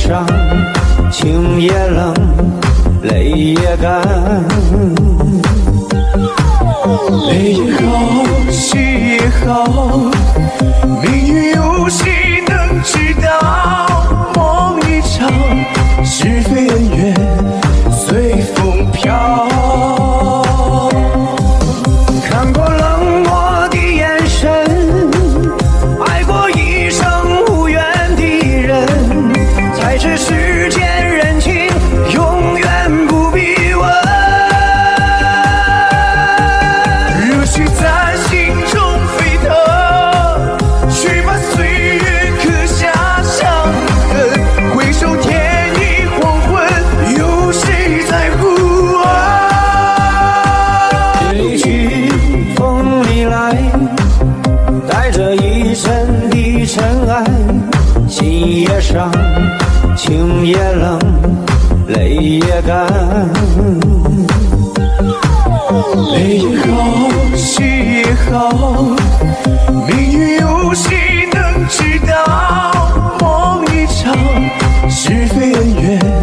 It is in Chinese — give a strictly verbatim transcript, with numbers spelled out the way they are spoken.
伤，情也冷，泪也干。 泪也好，喜也好，命运有谁能知道？梦一场，是非恩怨随风飘。 看过冷漠的眼神，爱过一生无缘的人，才知世间人情永远不必问。 热血在心中沸腾，去把岁月刻下伤痕。回首天已黄昏，有谁在乎啊？ 这曲风里来，带着一身的尘埃，心也伤，情也冷，泪也干。 泪也好，喜也好，命运有谁能知道？梦一场，是非恩怨